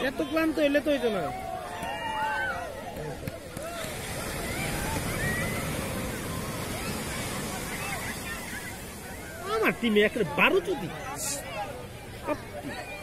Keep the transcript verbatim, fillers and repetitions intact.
এত ক্লান্ত হইলে তো হইতো না। আমার টিমে একটা বারো চুদি।